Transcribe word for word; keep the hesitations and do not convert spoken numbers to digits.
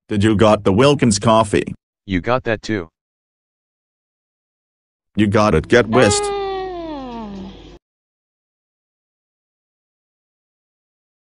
Did you got the Wilkins coffee? You got that too. You got it, get whisked.